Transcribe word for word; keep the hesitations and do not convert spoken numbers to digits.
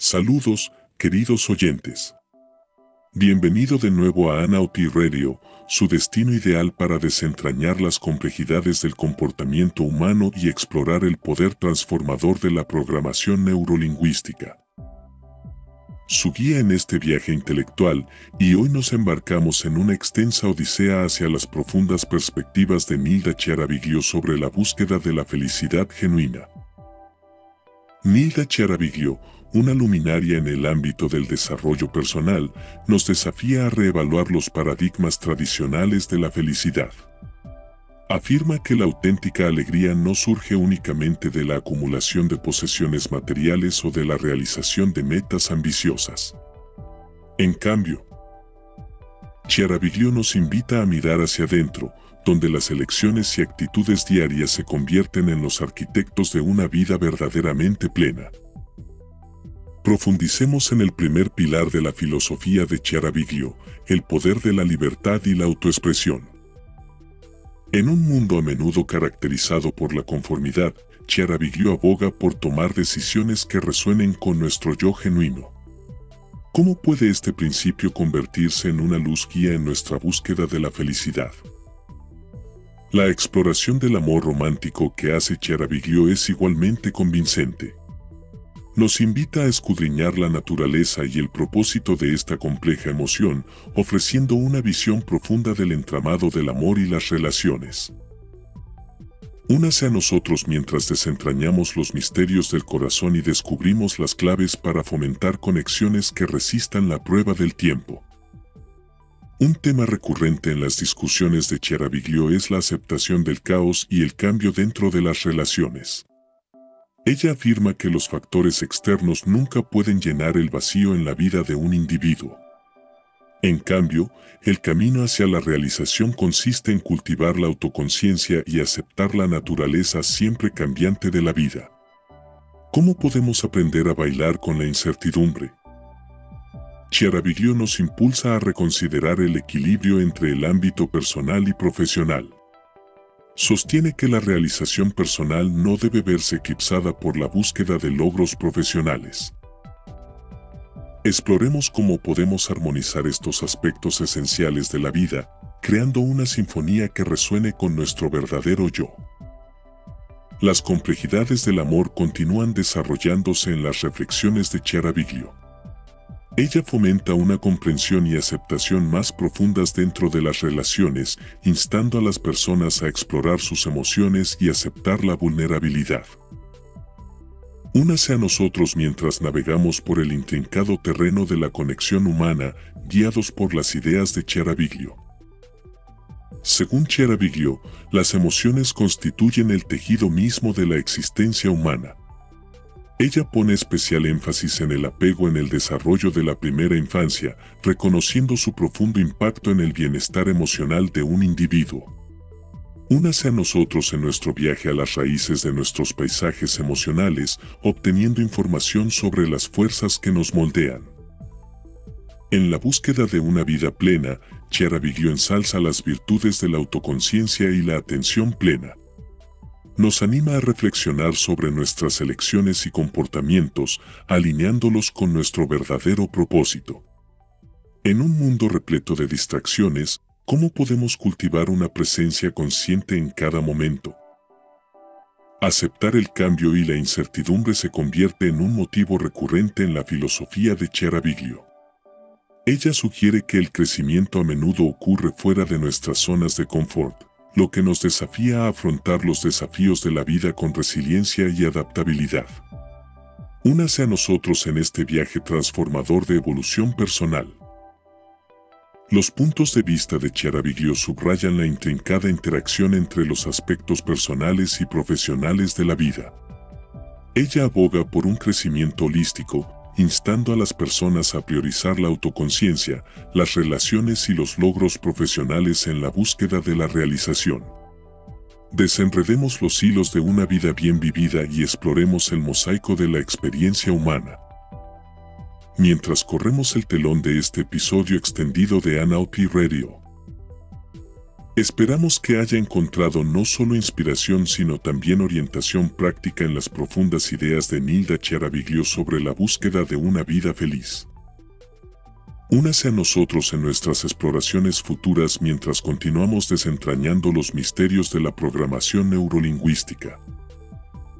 Saludos, queridos oyentes. Bienvenido de nuevo a N L P Radio, su destino ideal para desentrañar las complejidades del comportamiento humano y explorar el poder transformador de la programación neurolingüística. Su guía en este viaje intelectual, y hoy nos embarcamos en una extensa odisea hacia las profundas perspectivas de Nilda Chiaraviglio sobre la búsqueda de la felicidad genuina. Nilda Chiaraviglio, una luminaria en el ámbito del desarrollo personal, nos desafía a reevaluar los paradigmas tradicionales de la felicidad. Afirma que la auténtica alegría no surge únicamente de la acumulación de posesiones materiales o de la realización de metas ambiciosas. En cambio, Chiaraviglio nos invita a mirar hacia adentro, donde las elecciones y actitudes diarias se convierten en los arquitectos de una vida verdaderamente plena. Profundicemos en el primer pilar de la filosofía de Chiaraviglio, el poder de la libertad y la autoexpresión. En un mundo a menudo caracterizado por la conformidad, Chiaraviglio aboga por tomar decisiones que resuenen con nuestro yo genuino. ¿Cómo puede este principio convertirse en una luz guía en nuestra búsqueda de la felicidad? La exploración del amor romántico que hace Chiaraviglio es igualmente convincente. Nos invita a escudriñar la naturaleza y el propósito de esta compleja emoción, ofreciendo una visión profunda del entramado del amor y las relaciones. Únase a nosotros mientras desentrañamos los misterios del corazón y descubrimos las claves para fomentar conexiones que resistan la prueba del tiempo. Un tema recurrente en las discusiones de Chiaraviglio es la aceptación del caos y el cambio dentro de las relaciones. Ella afirma que los factores externos nunca pueden llenar el vacío en la vida de un individuo. En cambio, el camino hacia la realización consiste en cultivar la autoconciencia y aceptar la naturaleza siempre cambiante de la vida. ¿Cómo podemos aprender a bailar con la incertidumbre? Chiaraviglio nos impulsa a reconsiderar el equilibrio entre el ámbito personal y profesional. Sostiene que la realización personal no debe verse eclipsada por la búsqueda de logros profesionales. Exploremos cómo podemos armonizar estos aspectos esenciales de la vida, creando una sinfonía que resuene con nuestro verdadero yo. Las complejidades del amor continúan desarrollándose en las reflexiones de Chiaraviglio. Ella fomenta una comprensión y aceptación más profundas dentro de las relaciones, instando a las personas a explorar sus emociones y aceptar la vulnerabilidad. Únase a nosotros mientras navegamos por el intrincado terreno de la conexión humana, guiados por las ideas de Chiaraviglio. Según Chiaraviglio, las emociones constituyen el tejido mismo de la existencia humana. Ella pone especial énfasis en el apego en el desarrollo de la primera infancia, reconociendo su profundo impacto en el bienestar emocional de un individuo. Únase a nosotros en nuestro viaje a las raíces de nuestros paisajes emocionales, obteniendo información sobre las fuerzas que nos moldean. En la búsqueda de una vida plena, Chiaraviglio ensalza las virtudes de la autoconciencia y la atención plena. Nos anima a reflexionar sobre nuestras elecciones y comportamientos, alineándolos con nuestro verdadero propósito. En un mundo repleto de distracciones, ¿cómo podemos cultivar una presencia consciente en cada momento? Aceptar el cambio y la incertidumbre se convierte en un motivo recurrente en la filosofía de Chiaraviglio. Ella sugiere que el crecimiento a menudo ocurre fuera de nuestras zonas de confort, lo que nos desafía a afrontar los desafíos de la vida con resiliencia y adaptabilidad. Únase a nosotros en este viaje transformador de evolución personal. Los puntos de vista de Chiaraviglio subrayan la intrincada interacción entre los aspectos personales y profesionales de la vida. Ella aboga por un crecimiento holístico, instando a las personas a priorizar la autoconciencia, las relaciones y los logros profesionales en la búsqueda de la realización. Desenredemos los hilos de una vida bien vivida y exploremos el mosaico de la experiencia humana. Mientras corremos el telón de este episodio extendido de N L P Radio, Esperamos que haya encontrado no solo inspiración sino también orientación práctica en las profundas ideas de Nilda Chiaraviglio sobre la búsqueda de una vida feliz. Únase a nosotros en nuestras exploraciones futuras mientras continuamos desentrañando los misterios de la programación neurolingüística.